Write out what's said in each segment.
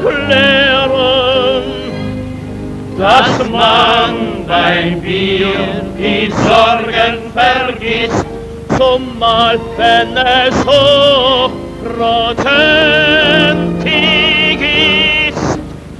erklären, dass man beim Bier die Sorgen vergisst, zumal wenn es hochprozentig ist.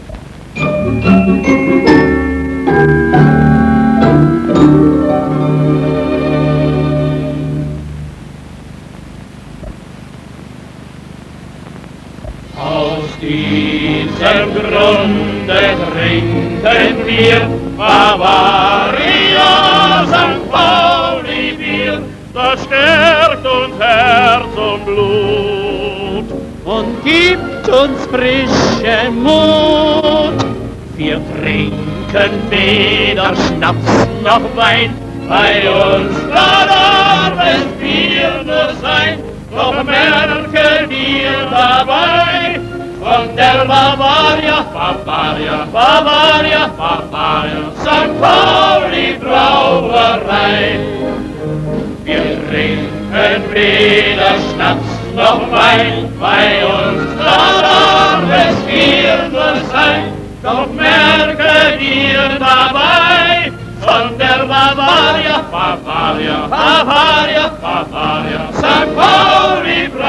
Aus diesem Grunde trinken wir Bavaria, St. Pauli Bier, das stärkt uns Herz und Blut und gibt uns frischen Mut. Wir trinken weder Schnaps noch Wein, bei uns darf es Bier nur sein, doch merke dir dabei, von der Bavaria, Bavaria, Bavaria, Bavaria, St. Pauli Brauerei. Wir trinken weder Schnaps noch Wein, bei uns darf es Bier nur sein, doch merke dir dabei, von der Bavaria, Bavaria, Bavaria, Bavaria, St. Pauli